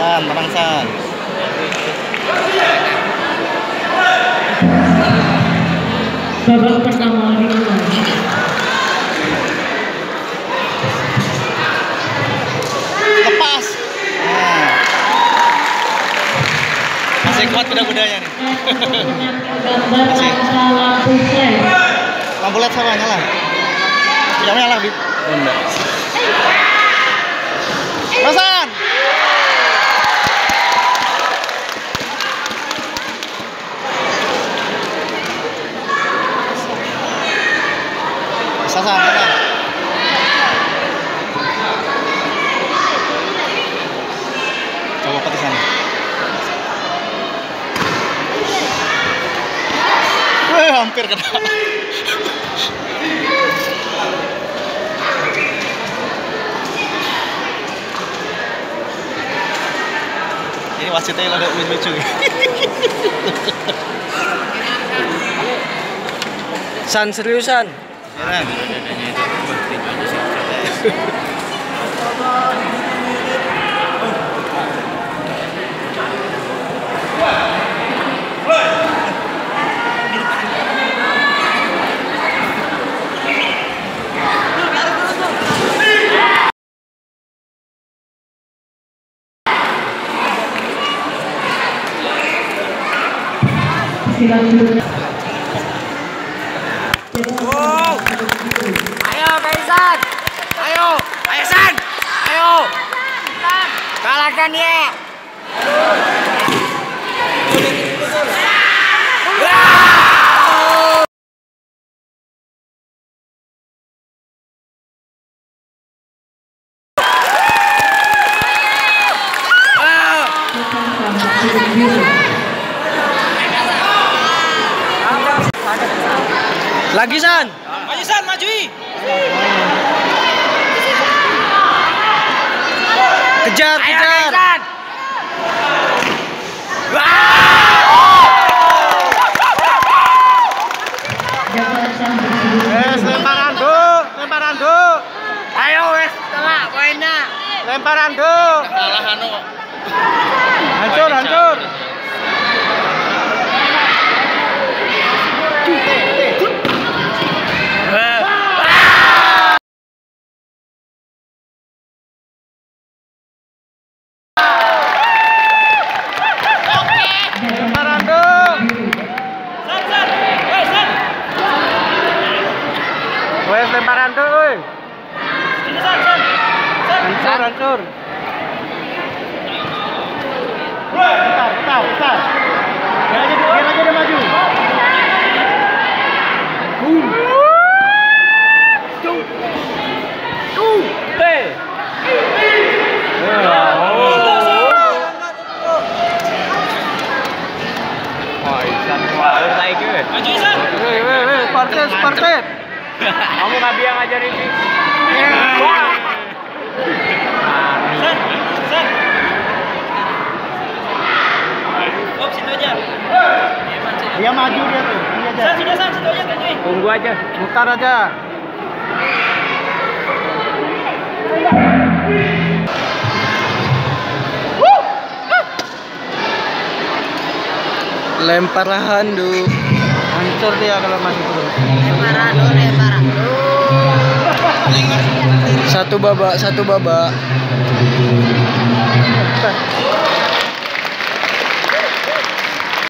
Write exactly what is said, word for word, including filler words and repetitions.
San, tenang San. Babak pertama dimulai. Lepas. Nah. Masih kuat kuda-kudanya nih. Masih. Lampu L E D sama nyala. Tidak nyala, Bi. Bunda. Hasan. Hasan, Hasan. Coba pati sana. Wih, hampir kena. Ini wasitnya ada lucu. San, seriusan. Beneran. Wow. Ayo Kaisan. Ayo, ayo San. Ayo. Kalahkan dia. Lagi San. Maju San, maju. Kejar, kejar. Wes lemparan do, lemparan do. Ayo wes, tengah poinnya. Lemparan do. Kalah anu. Hancur, hancur. Lemparan do. San, San. Wes, San. Wes lemparan do, oi. Ini San, San. San. Hancur, hancur. Bentar, bentar, bentar. Biar aja, biar aja dia maju. Boom. Tuh. Tuh. Teh. Maju San. Weh, weh, weh, partet, partet. Kamu nggak biang ngajarin ini. San, San. Oh, situ aja. Dia maju dia tuh. Dia aja. San, sudah San, situ aja tunjukin. Tunggu aja, mutar aja. Lempar handu. Hancur dia kalau masih terus. Lemparan, lemparan. Satu babak, satu babak.